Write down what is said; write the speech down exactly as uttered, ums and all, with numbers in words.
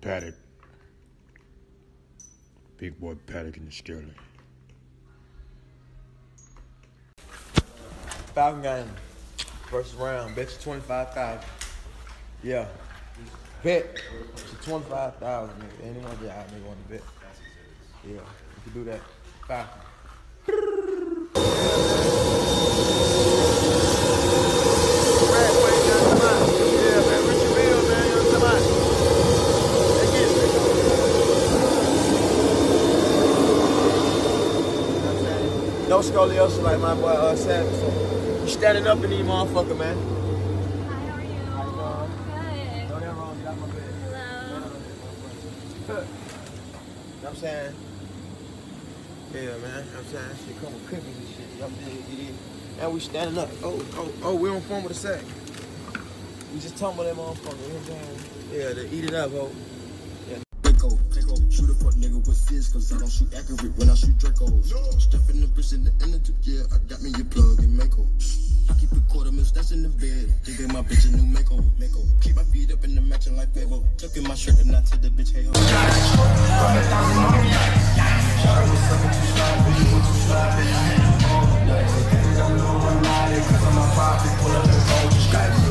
Paddock. Big boy Paddock in the Sterling. Falcon game. First round. Bet you twenty-five thousand. Yeah. Bet you twenty-five thousand, nigga. Anyone that out nigga want to bet. Yeah. You can do that. Falcon. No scoliosis like my boy uh, Savage. So you standing up in these motherfucker, man. Hi, how are you? How you doing? Good. No, that wrong. Get out my bed. Hello. You know what I'm saying? Yeah, man. You know what I'm saying? Shit come with cookies and shit. Y'all get in. And we standing up. Oh, oh, oh, we on phone with a sack. We just tumble that motherfucker. You know what I'm saying? Yeah, they eat it up, ho. Draco, Draco, shoot a fuck nigga with fizz, cause I don't shoot accurate when I shoot Dracos. Stuff in the wrist in the energy, yeah, I got me a plug and Mako. I keep a quarter mil stats in the bed, they gave my bitch a new Mako. Mako. Keep my feet up in the matching like Fabo. Tuck in my shirt and I tell the bitch, hey ho. Cause I'm a pop, pull up the gold, just got